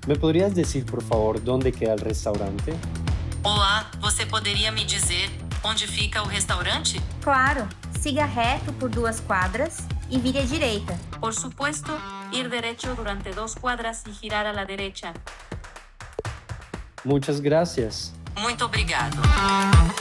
¿Me podrías decir, por favor, dónde queda el restaurante? Olá, você poderia me dizer onde fica o restaurante? Claro, siga reto por 2 quadras e vire à direita. Por supuesto, ir derecho durante 2 cuadras y girar a la derecha. Muchas gracias. Muito obrigado.